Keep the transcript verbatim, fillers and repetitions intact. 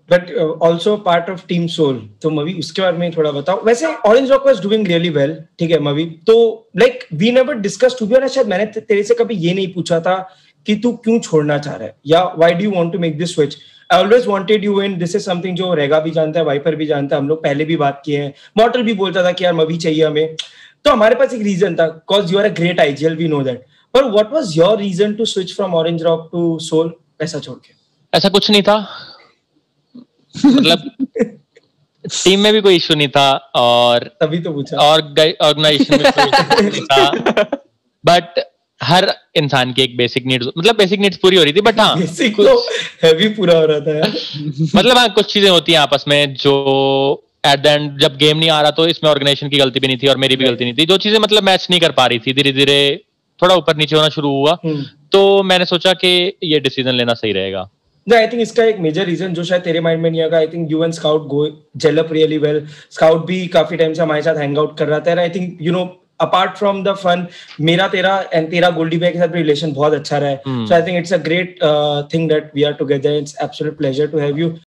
But also part of team Soul, तो मवी उसके बारे में थोड़ा बताओ। वैसे Orange Rock was doing really well, ठीक है मवी, तो like we never discuss, to be honest शायद मैंने तेरे से कभी ये नहीं पूछा था कि तू क्यों छोड़ना चाह रहा है, या why do you want to make this switch. I always wanted you in, this is something जो रेगा भी जानता है, वाइपर भी जानता है, हम लोग पहले भी बात किए हैं, मॉर्टल भी बोलता था कि यार मवी चाहिए हमें, तो हमारे पास एक रीजन था, cause you are a great IGL, we know that. पर what was your reason to switch from Orange Rock to Soul, ऐसा छोड़ के? ऐसा कुछ नहीं था, मतलब टीम में भी कोई इशू नहीं था, और तभी तो पूछा, और ऑर्गेनाइजेशन में कोई इशू नहीं था, बट हर इंसान की एक बेसिक नीड्स, मतलब बेसिक नीड्स पूरी हो रही थी, बट हाँ बेसिक तो हैवी पूरा हो रहा था यार। मतलब हाँ कुछ चीजें होती हैं आपस में जो एट द एंड जब गेम नहीं आ रहा, तो इसमें ऑर्गेनाइजेशन की गलती भी नहीं थी और मेरी भी गलती नहीं थी, जो चीजें मतलब मैच नहीं कर पा रही थी, धीरे धीरे थोड़ा ऊपर नीचे होना शुरू हुआ, तो मैंने सोचा कि ये डिसीजन लेना सही रहेगा। आई थिंक इसका एक मेजर रीजन जो शायद तेरे माइंड में नहीं आएगा, I think you and Scout go gel up really well. Scout भी काफी टाइम से हमारे साथ हैंग आउट कर रहा था, I think you know apart from the fun, मेरा तेरा एंड तेरा गोल्डी भाई के साथ रिलेशन बहुत अच्छा रहा है, so I think it's a great thing that we are together, it's absolute pleasure to have you.